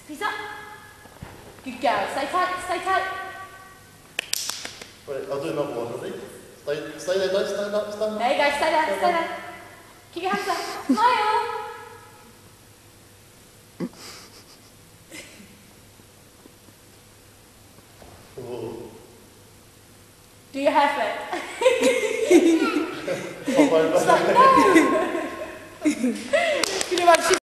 Squeeze up. Good girl. Stay tight, stay tight. Right, I'll do another one, ready? Stay there, don't stand up, stand up. There you go, stay there, stay there. Keep your hands up. Smile. Oh. Do your hair flip. Oh, It's like, no.